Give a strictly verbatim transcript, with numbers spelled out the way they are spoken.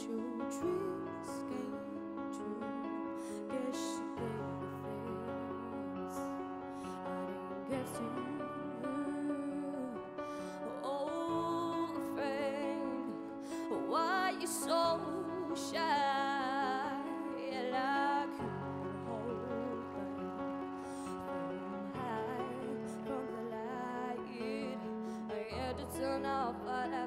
your dreams came true. Guess she gave the things I didn't give to you. Oh, friend, why you so shy? I couldn't hold back from high from the light. I had to turn off, but I